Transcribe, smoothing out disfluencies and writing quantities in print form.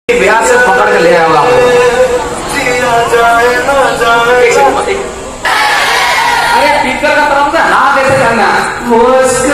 बिहार से पकड़ के ले आऊंगा आपको। अरे स्पीकर का तरफ से हाथ ऐसे करना।